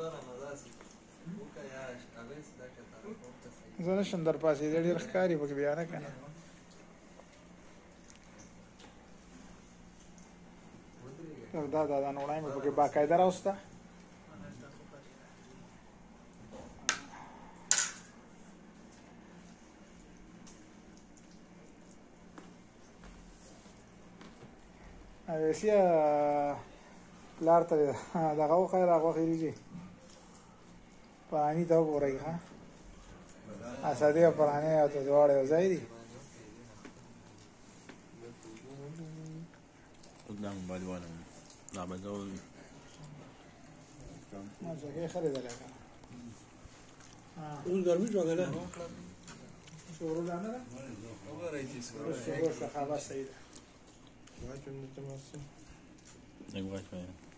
زه نشم در پاسېدی ډېر ښکاري پکې بیا نه که نه دا نوړی مې پکې باقاعده راوسته اویسي پلار ته دغه وښیه را غوښې وریجې پراني ته وګورئ ښه اسدي او پراني او ته دواړه یو ځای دي قدام بالوانا لا بزول ما ځکه خریدل که اوس ګرمي شوه که نه شورو دانه ده وګورئ چې اوس خبر صحیح ده igual